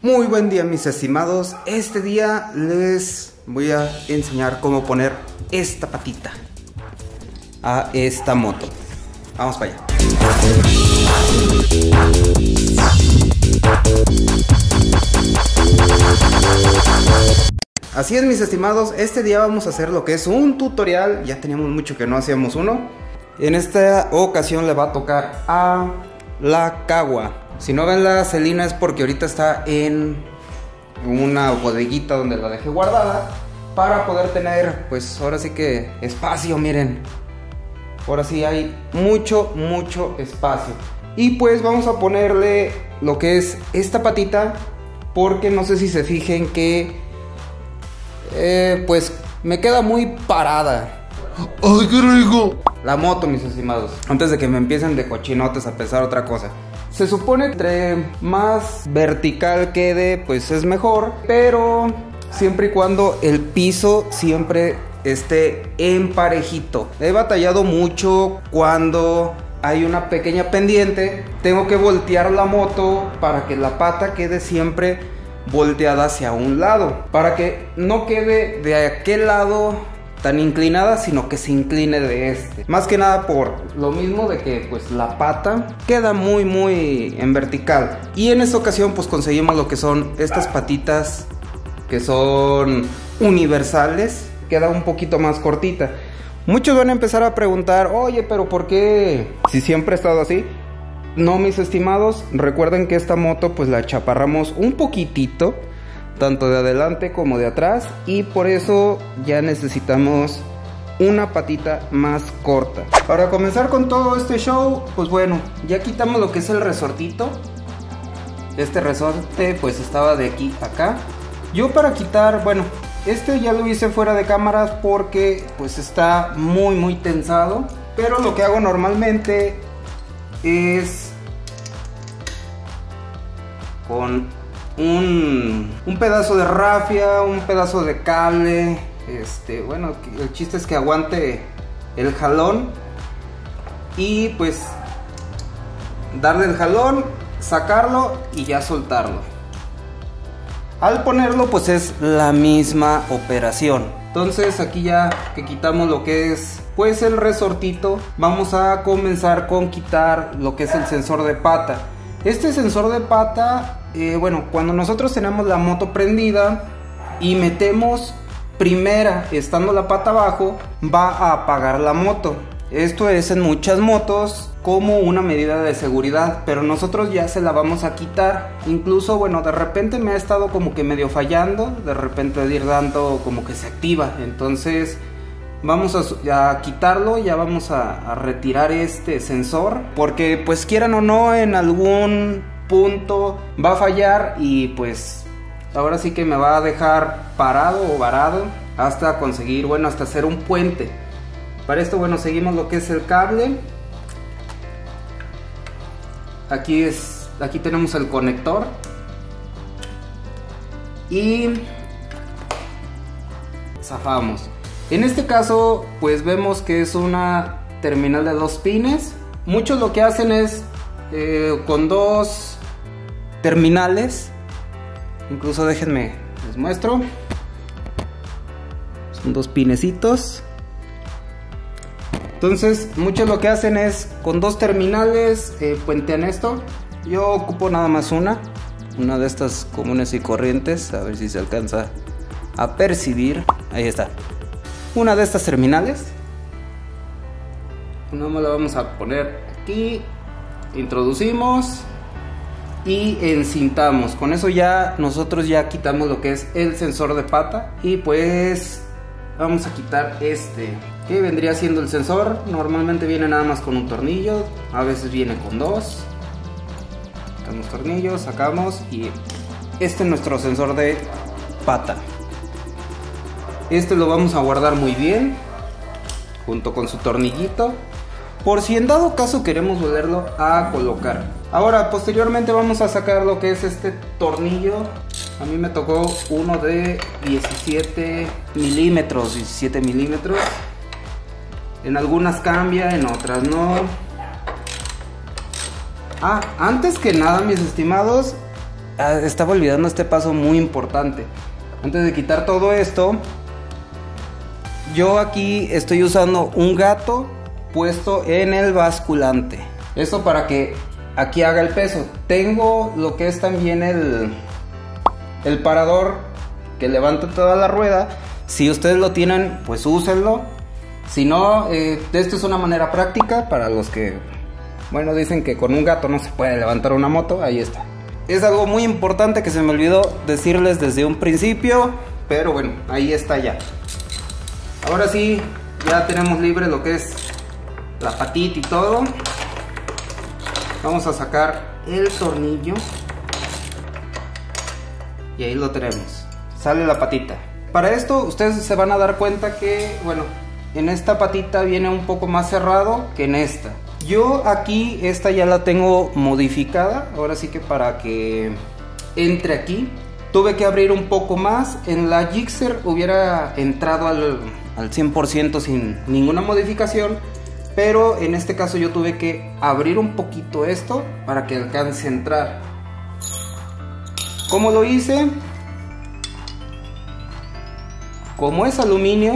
Muy buen día, mis estimados. Este día les voy a enseñar cómo poner esta patita a esta moto. Vamos para allá. Así es, mis estimados, este día vamos a hacer lo que es un tutorial. Ya teníamos mucho que no hacíamos uno. En esta ocasión le va a tocar a la Kawa. Si no ven la Celina es porque ahorita está en una bodeguita donde la dejé guardada para poder tener, pues ahora sí que espacio, miren. Ahora sí hay mucho espacio. Y pues vamos a ponerle lo que es esta patita, porque no sé si se fijen que pues me queda muy parada. ¡Ay, qué rico! La moto, mis estimados, antes de que me empiecen de cochinotes a pensar otra cosa. Se supone que entre más vertical quede, pues es mejor, pero siempre y cuando el piso siempre esté en parejito. He batallado mucho cuando hay una pequeña pendiente. Tengo que voltear la moto para que la pata quede siempre volteada hacia un lado, para que no quede de aquel lado tan inclinada, sino que se incline de este. Más que nada por lo mismo de que pues la pata queda muy en vertical. Y en esta ocasión pues conseguimos lo que son estas patitas que son universales. Queda un poquito más cortita. Muchos van a empezar a preguntar, oye, pero ¿por qué? Si siempre ha estado así. No, mis estimados, recuerden que esta moto pues la chaparramos un poquitito, tanto de adelante como de atrás, y por eso ya necesitamos una patita más corta. Para comenzar con todo este show, pues bueno, ya quitamos lo que es el resortito. Este resorte pues estaba de aquí a acá. Yo para quitar, bueno, este ya lo hice fuera de cámaras porque pues está muy tensado. Pero lo que hago normalmente es con un pedazo de rafia, un pedazo de cable, bueno, el chiste es que aguante el jalón y pues darle el jalón, sacarlo y ya soltarlo. Al ponerlo pues es la misma operación. Entonces aquí ya que quitamos lo que es pues el resortito, vamos a comenzar con quitar lo que es el sensor de pata. Este sensor de pata, bueno, cuando nosotros tenemos la moto prendida y metemos primera estando la pata abajo, va a apagar la moto. Esto es en muchas motos como una medida de seguridad, pero nosotros ya se la vamos a quitar. Incluso, bueno, de repente me ha estado como que medio fallando, de repente de ir dando como que se activa. Entonces vamos a quitarlo, ya vamos a retirar este sensor, porque pues quieran o no, en algún punto va a fallar y pues ahora sí que me va a dejar parado o varado hasta conseguir, bueno, hasta hacer un puente. Para esto, bueno, seguimos lo que es el cable. Aquí tenemos el conector y zafamos. En este caso pues vemos que es una terminal de 2 pines. Muchos lo que hacen es con 2 terminales. Incluso déjenme les muestro. Son 2 pinecitos. Entonces muchos lo que hacen es con 2 terminales puentean esto. Yo ocupo nada más una de estas comunes y corrientes. A ver si se alcanza a percibir. Ahí está. Una de estas terminales. Nada más la vamos a poner aquí. Introducimos y encintamos. Con eso ya nosotros ya quitamos lo que es el sensor de pata. Y pues vamos a quitar que vendría siendo el sensor. Normalmente viene nada más con un tornillo, a veces viene con 2. Quitamos tornillos, sacamos y este es nuestro sensor de pata. Este lo vamos a guardar muy bien junto con su tornillito, por si en dado caso queremos volverlo a colocar. Ahora posteriormente vamos a sacar lo que es este tornillo. A mí me tocó uno de 17 milímetros. En algunas cambia, en otras no. Antes que nada, mis estimados, estaba olvidando este paso muy importante. Antes de quitar todo esto, yo aquí estoy usando un gato puesto en el basculante. Esto para que aquí haga el peso. Tengo lo que es también el parador que levanta toda la rueda. Si ustedes lo tienen, pues úsenlo. Si no, esto es una manera práctica para los que, bueno, dicen que con un gato no se puede levantar una moto. Ahí está. Es algo muy importante que se me olvidó decirles desde un principio, pero bueno, ahí está ya. Ahora sí, ya tenemos libre lo que es la patita y todo. Vamos a sacar el tornillo. Y ahí lo tenemos. Sale la patita. Para esto ustedes se van a dar cuenta que, bueno, en esta patita viene un poco más cerrado que en esta. Yo aquí esta ya la tengo modificada. Ahora sí que para que entre aquí tuve que abrir un poco más. En la Gixxer hubiera entrado al 100% sin ninguna modificación, pero en este caso yo tuve que abrir un poquito esto para que alcance a entrar. ¿Cómo lo hice? Como es aluminio,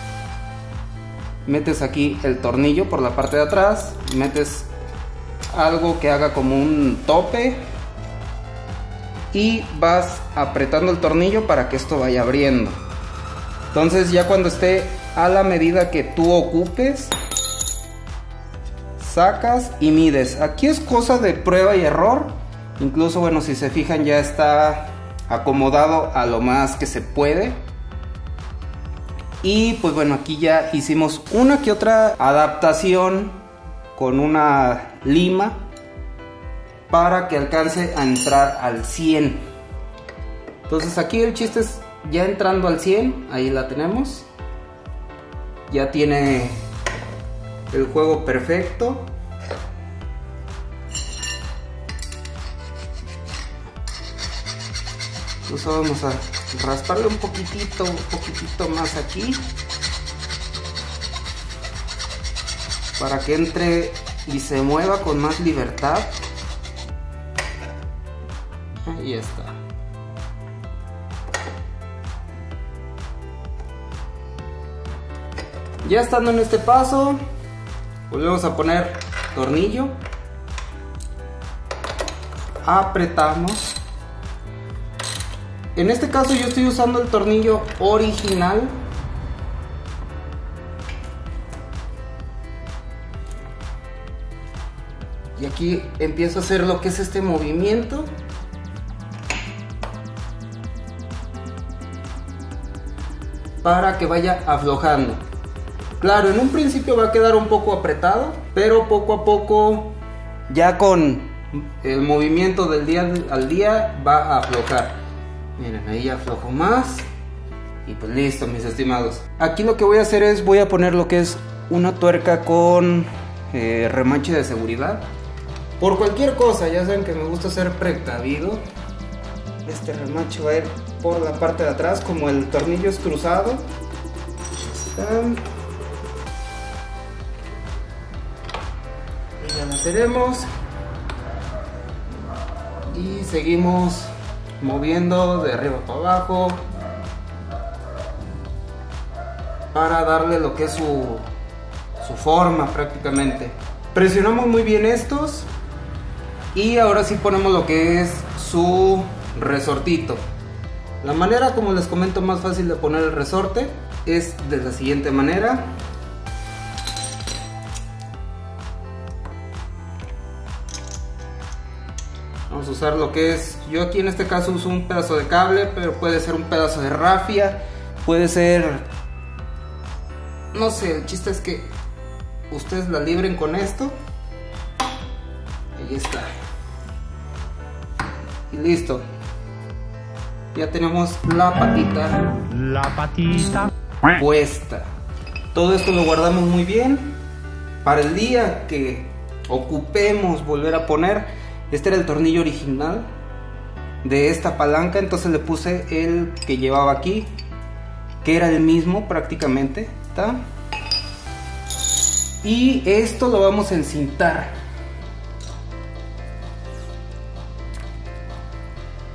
metes aquí el tornillo por la parte de atrás, metes algo que haga como un tope y vas apretando el tornillo para que esto vaya abriendo. Entonces ya cuando esté a la medida que tú ocupes, sacas y mides. Aquí es cosa de prueba y error. Incluso, bueno, si se fijan, ya está acomodado a lo más que se puede. Y pues bueno, aquí ya hicimos una que otra adaptación con una lima para que alcance a entrar al 100. Entonces aquí el chiste es ya entrando al 100, ahí la tenemos. Ya tiene el juego perfecto. Entonces vamos a rasparle un poquitito más aquí para que entre y se mueva con más libertad. Ahí está. Ya estando en este paso, volvemos a poner tornillo, apretamos. En este caso yo estoy usando el tornillo original. Y aquí empiezo a hacer lo que es este movimiento. Para que vaya aflojando. Claro, en un principio va a quedar un poco apretado, pero poco a poco, ya con el movimiento del día al día, va a aflojar. Miren, ahí ya aflojo más. Y pues listo, mis estimados. Aquí lo que voy a hacer es, voy a poner lo que es una tuerca con remache de seguridad. Por cualquier cosa, ya saben que me gusta ser precavido. Este remache va a ir por la parte de atrás, como el tornillo es cruzado. Y ya la tenemos. Y seguimos moviendo de arriba para abajo para darle lo que es su forma prácticamente. Presionamos muy bien estos y ahora sí ponemos lo que es su resortito. La manera, como les comento, más fácil de poner el resorte es de la siguiente manera. Vamos a usar lo que es, yo aquí en este caso uso un pedazo de cable, pero puede ser un pedazo de rafia, puede ser, no sé, el chiste es que ustedes la libren con esto. Ahí está. Y listo. Ya tenemos la patita puesta. Todo esto lo guardamos muy bien para el día que ocupemos volver a poner. Este era el tornillo original de esta palanca, entonces le puse el que llevaba aquí, que era el mismo prácticamente, ¿está? Y esto lo vamos a encintar.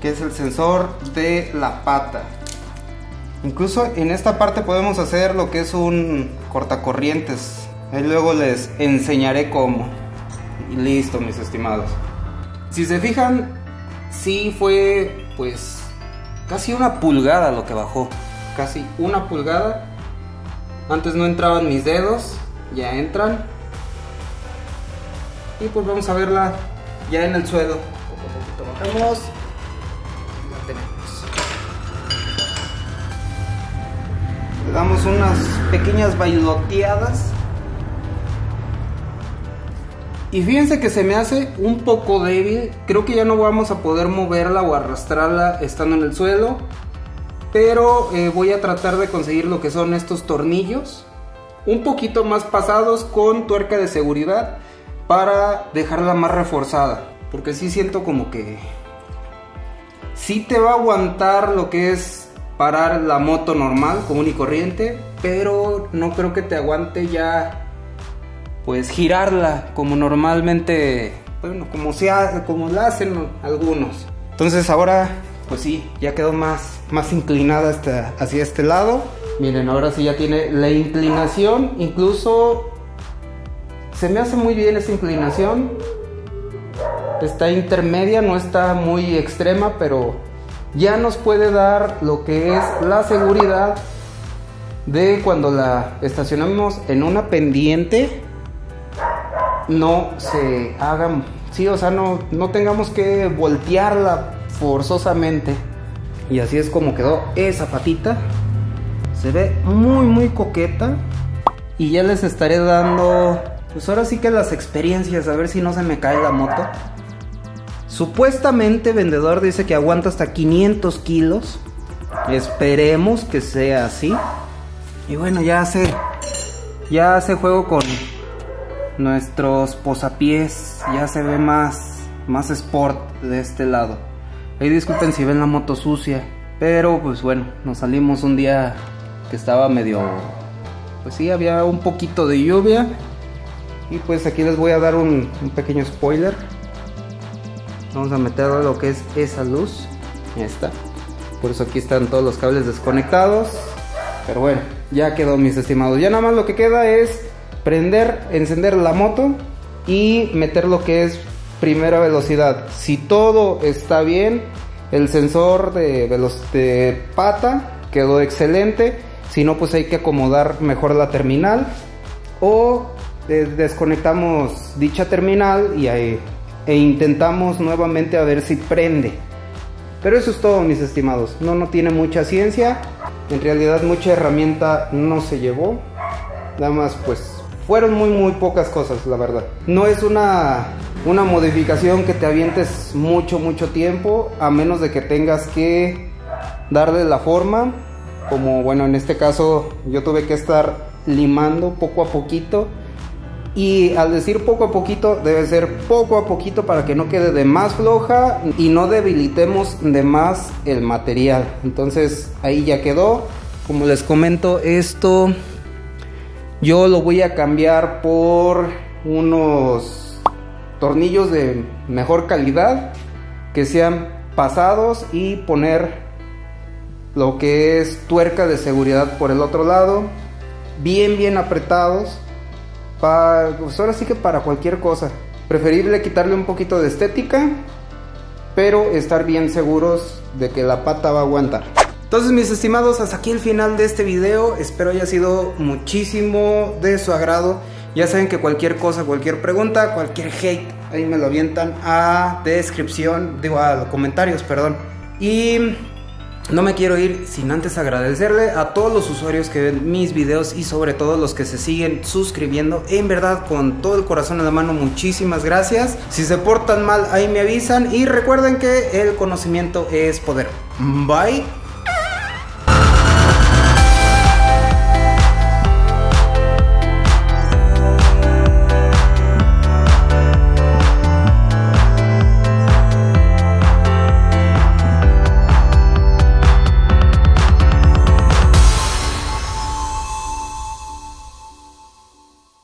que es el sensor de la pata. Incluso en esta parte podemos hacer lo que es un cortacorrientes. Ahí luego les enseñaré cómo. Y listo, mis estimados. Si se fijan, sí fue pues casi 1 pulgada lo que bajó. Casi 1 pulgada. Antes no entraban mis dedos, ya entran. Y pues vamos a verla ya en el suelo. Poco a poquito bajamos. La tenemos. Le damos unas pequeñas bailoteadas. Y fíjense que se me hace un poco débil. Creo que ya no vamos a poder moverla o arrastrarla estando en el suelo. Pero voy a tratar de conseguir lo que son estos tornillos. Un poquito más pasados con tuerca de seguridad. Para dejarla más reforzada. Porque sí siento como que sí te va a aguantar lo que es parar la moto normal, común y corriente. Pero no creo que te aguante ya pues girarla como normalmente, bueno, como la hacen algunos. Entonces ahora pues sí, ya quedó más inclinada hacia este lado. Miren, ahora sí ya tiene la inclinación. Incluso se me hace muy bien esa inclinación. Está intermedia, no está muy extrema, pero ya nos puede dar lo que es la seguridad de cuando la estacionamos en una pendiente no se hagan, sí, o sea, no tengamos que voltearla forzosamente. Y así es como quedó esa patita. Se ve muy coqueta. Y ya les estaré dando, pues ahora sí que las experiencias, a ver si no se me cae la moto. Supuestamente el vendedor dice que aguanta hasta 500 kilos. Esperemos que sea así. Y bueno, ya hace juego con nuestros posapiés. Ya se ve más sport de este lado. Ahí disculpen si ven la moto sucia, pero pues bueno, nos salimos un día que estaba medio, pues sí, había un poquito de lluvia. Y pues aquí les voy a dar un pequeño spoiler. Vamos a meter lo que es esa luz. Ya está. Por eso aquí están todos los cables desconectados. Pero bueno, ya quedó, mis estimados. Ya nada más lo que queda es encender la moto y meter lo que es primera velocidad. Si todo está bien, el sensor de pata quedó excelente. Si no, pues hay que acomodar mejor la terminal. O desconectamos dicha terminal e intentamos nuevamente a ver si prende. Pero eso es todo, mis estimados. No tiene mucha ciencia. En realidad mucha herramienta no se llevó. Nada más pues fueron muy pocas cosas, la verdad. No es una modificación que te avientes mucho tiempo, a menos de que tengas que darle la forma. Como bueno, en este caso yo tuve que estar limando poco a poquito. Y al decir poco a poquito, debe ser poco a poquito para que no quede de más floja y no debilitemos de más el material. Entonces ahí ya quedó. Como les comento, esto yo lo voy a cambiar por unos tornillos de mejor calidad, que sean pasados, y poner lo que es tuerca de seguridad por el otro lado, bien apretados. Pues ahora sí que para cualquier cosa. Preferible quitarle un poquito de estética, pero estar bien seguros de que la pata va a aguantar. Entonces, mis estimados, hasta aquí el final de este video. Espero haya sido muchísimo de su agrado. Ya saben que cualquier cosa, cualquier pregunta, cualquier hate, ahí me lo avientan a los comentarios, perdón. Y no me quiero ir sin antes agradecerle a todos los usuarios que ven mis videos y sobre todo los que se siguen suscribiendo. En verdad, con todo el corazón en la mano, muchísimas gracias. Si se portan mal, ahí me avisan. Y recuerden que el conocimiento es poder. Bye.